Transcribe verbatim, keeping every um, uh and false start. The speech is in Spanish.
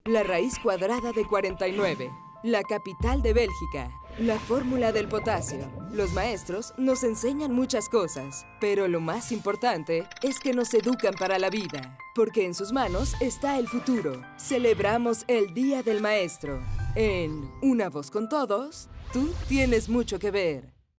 La raíz cuadrada de cuarenta y nueve. La capital de Bélgica. La fórmula del potasio. Los maestros nos enseñan muchas cosas, pero lo más importante es que nos educan para la vida, porque en sus manos está el futuro. Celebramos el Día del Maestro. En Una Voz con Todos, tú tienes mucho que ver.